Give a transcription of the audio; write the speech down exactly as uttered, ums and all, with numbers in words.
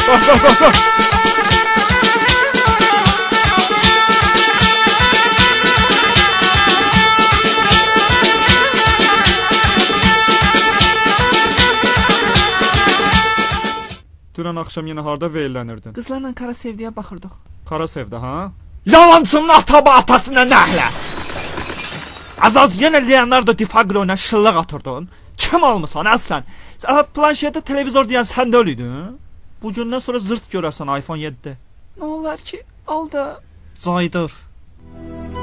Bax, bax, bax, bax. Dünən axşam yenə harda veyllənirdin? Qızlarla Kara Sevdiyə baxırdıq. Kara Sevdi, ha? Yalancının ataba atasına nəhlə. Azaz yenə Leonardo DiCaprio ilə şıllıq atırdın. Kim olmusan, əl sən? Planşetdə televizor deyən sən də ölüydün. Bu gündən sonra zırt görərsən iPhone yeddi. Nə olar ki, al da caydır.